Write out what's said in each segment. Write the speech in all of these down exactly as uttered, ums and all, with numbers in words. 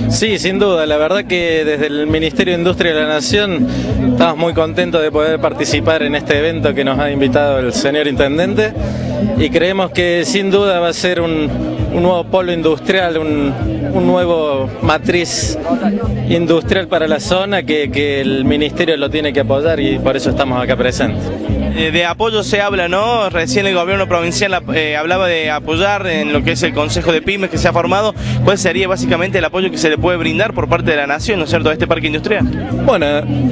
Sí, sin duda, la verdad que desde el Ministerio de Industria de la Nación estamos muy contentos de poder participar en este evento que nos ha invitado el señor Intendente y creemos que sin duda va a ser un, un nuevo polo industrial, un, un nuevo matriz industrial para la zona que, que el Ministerio lo tiene que apoyar y por eso estamos acá presentes. De apoyo se habla, ¿no? Recién el gobierno provincial eh, hablaba de apoyar en lo que es el Consejo de Pymes que se ha formado. ¿Cuál sería básicamente el apoyo que se le puede brindar por parte de la Nación, ¿no es cierto?, a este parque industrial. Bueno,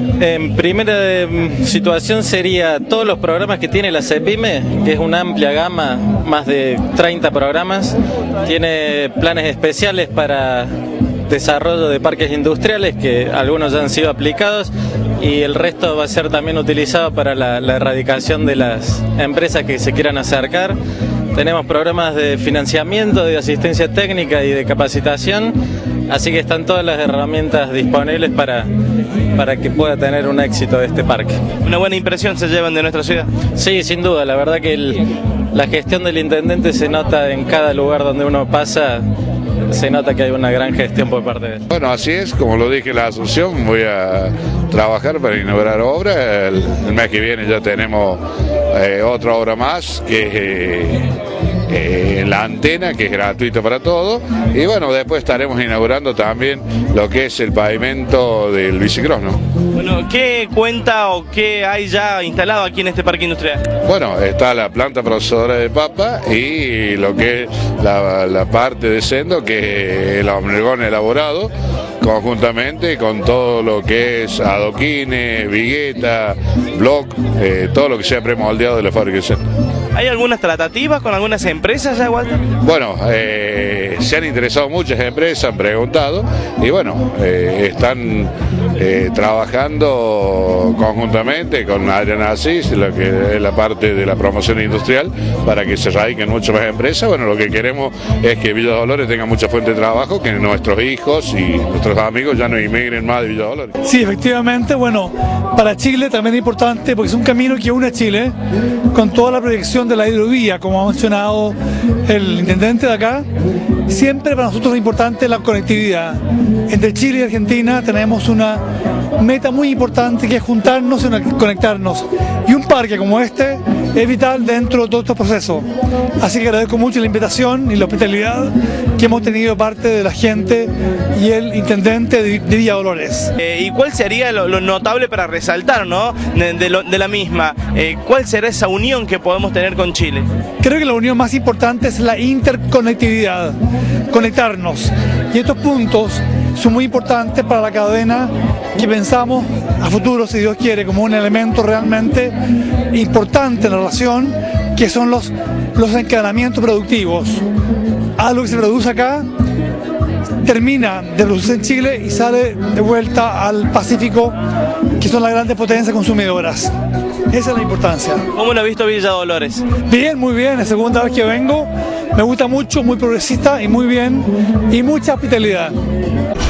en primera situación sería todos los programas que tiene la CEPYME, que es una amplia gama, más de treinta programas. Tiene planes especiales para desarrollo de parques industriales, que algunos ya han sido aplicados y el resto va a ser también utilizado para la, la erradicación de las empresas que se quieran acercar. Tenemos programas de financiamiento, de asistencia técnica y de capacitación, así que están todas las herramientas disponibles para, para que pueda tener un éxito este parque. ¿Una buena impresión se llevan de nuestra ciudad? Sí, sin duda, la verdad que el, la gestión del intendente se nota en cada lugar donde uno pasa. Se nota que hay una gran gestión por parte de él. Bueno, así es, como lo dije en la asunción, voy a trabajar para inaugurar obra. El, el mes que viene ya tenemos eh, otra obra más, que es eh, eh, la antena, que es gratuita para todos. Y bueno, después estaremos inaugurando también lo que es el pavimento del bicicross, ¿no? Bueno, ¿qué cuenta o qué hay ya instalado aquí en este parque industrial? Bueno, está la planta procesadora de papa y lo que es la, la parte de sendo, que es el hormigón elaborado, conjuntamente con todo lo que es adoquines, vigueta, block, eh, todo lo que sea premoldeado de la fábrica de sendo. ¿Hay algunas tratativas con algunas empresas ya, Walter? Bueno, eh, se han interesado muchas empresas, han preguntado y bueno, eh, están eh, trabajando conjuntamente con Adriana Asís, lo que es la parte de la promoción industrial, para que se radiquen muchas más empresas. Bueno, lo que queremos es que Villa Dolores tenga mucha fuente de trabajo, que nuestros hijos y nuestros amigos ya no inmigren más de Villa Dolores. Sí, efectivamente, bueno, para Chile también es importante porque es un camino que une a Chile con toda la proyección de la hidrovía, como ha mencionado el intendente de acá. Siempre para nosotros es importante la conectividad. Entre Chile y Argentina tenemos una meta muy importante que es juntarnos y conectarnos. Y un parque como este es vital dentro de todo este proceso. Así que agradezco mucho la invitación y la hospitalidad que hemos tenido de parte de la gente y el intendente de Villa Dolores. Eh, ¿Y cuál sería lo, lo notable para resaltar, ¿no?, de, de, lo, de la misma? Eh, ¿Cuál será esa unión que podemos tener con Chile? Creo que la unión más importante es la interconectividad, conectarnos. Y estos puntos son muy importantes para la cadena que pensamos a futuro, si Dios quiere, como un elemento realmente importante en la relación, que son los, los encadenamientos productivos. Algo que se produce acá termina de producirse en Chile y sale de vuelta al Pacífico, que son las grandes potencias consumidoras. Esa es la importancia. ¿Cómo lo ha visto Villa Dolores? Bien, muy bien, es la segunda vez que vengo. Me gusta mucho, muy progresista y muy bien, y mucha hospitalidad.